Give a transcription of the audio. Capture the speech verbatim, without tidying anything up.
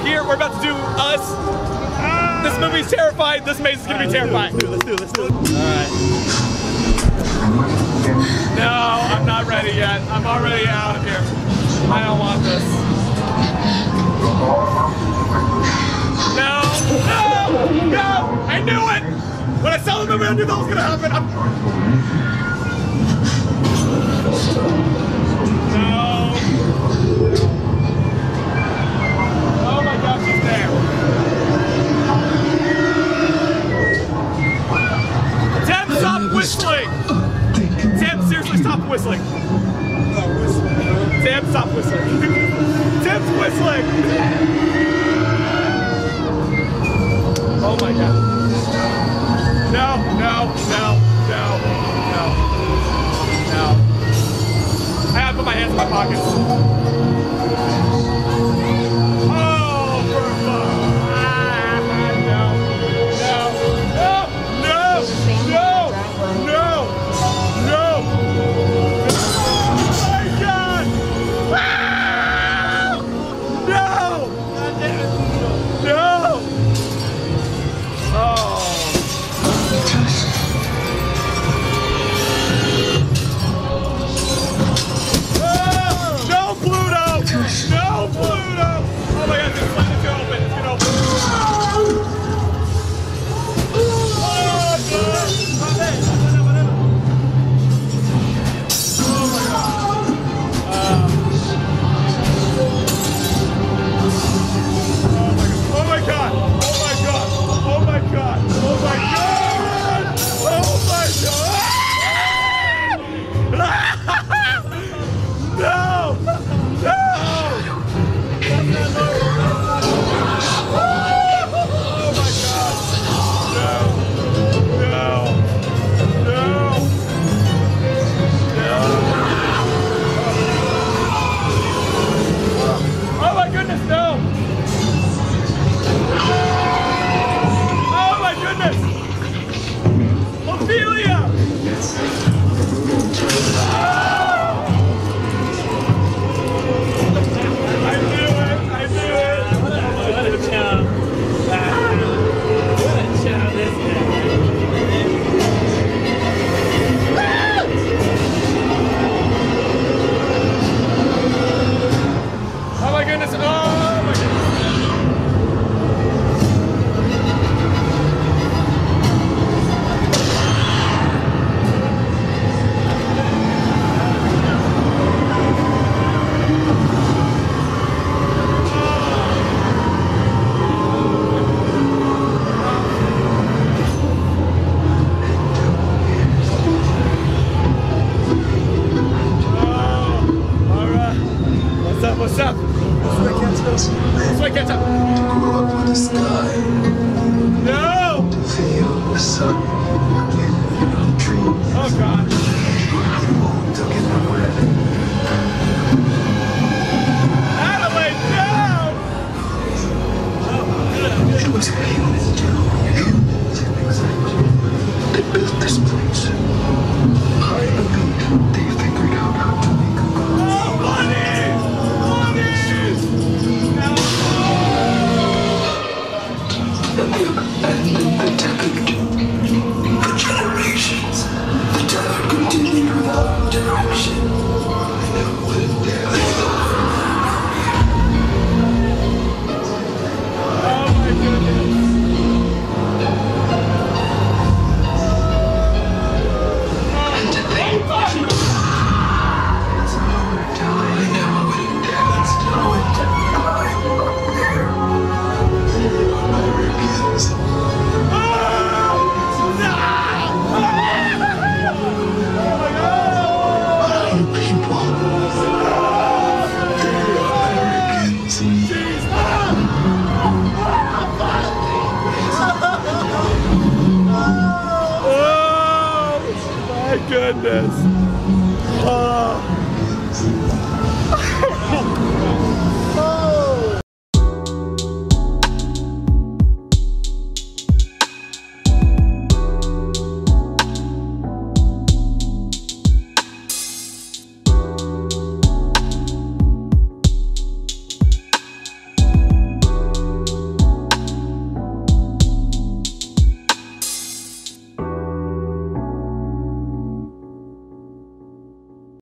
here. We're about to do Us. This movie's terrifying. This maze is gonna be terrifying. Let's do it. Let's do it. Let's do it. All right. No, I'm not ready yet. I'm already out of here. I don't want this. No, no, no! I knew it! When I saw the movie, I knew that was gonna happen. I'm... No. Oh my gosh, she's there. Tim, stop whistling! Tim, seriously, stop whistling. Tim, stop whistling. Tim's whistling! Oh my god. No, no, no, no, no, no. I have to put my hands in my pockets. Oh, for fun. Ah, no, no, no, no, no, no, no. Oh my god! Ah! No! No! Oh. No, Pluto! No, Pluto! Oh my god, this one is gonna open. It's gonna open. Oh, God! Oh my god. Uh. Oh my god! Oh my god! Oh my god! Oh my god! Oh my god! No! No! Oh my god! No! No! No! No! Oh my goodness, no! Oh my goodness! Ophelia! I knew it! I knew it! What a chump! What a chump this guy! Oh my goodness! Oh my goodness! What's up? What's up? This way, catch up. To grow up in the sky. No! To feel the sun in your dreams. Oh God. You won't get nowhere. Adelaide, no! It was humans, humans that built this place. I believe they figured out how to make a good. Oh, bunnies! Bunnies! No! And they abandoned the desert for generations. The desert continued without direction. I know that there they go. Oh my goodness! And to think, it's our time. I know what it does. Know it to climb up there. Americans. Oh! No! Oh my God! Our people. Americans. Jeez! Oh my goodness!